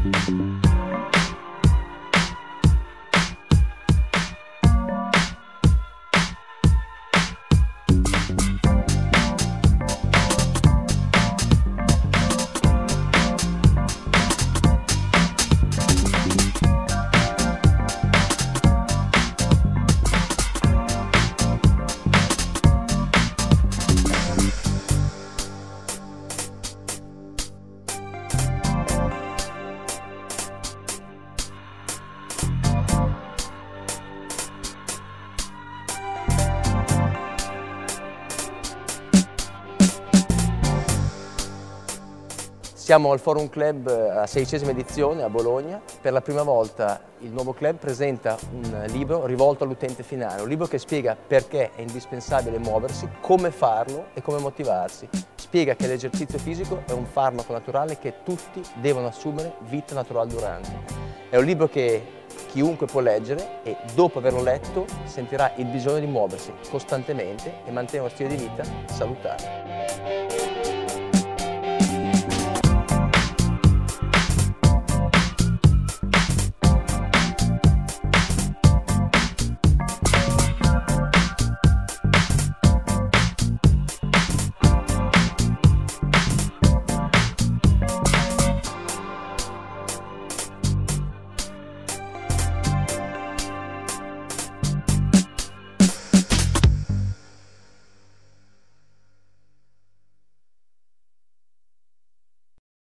Siamo al Forum Club a 16ª edizione a Bologna. Per la prima volta il nuovo club presenta un libro rivolto all'utente finale, un libro che spiega perché è indispensabile muoversi, come farlo e come motivarsi. Spiega che l'esercizio fisico è un farmaco naturale che tutti devono assumere vita naturale durante. È un libro che chiunque può leggere e dopo averlo letto sentirà il bisogno di muoversi costantemente e mantenere uno stile di vita salutare.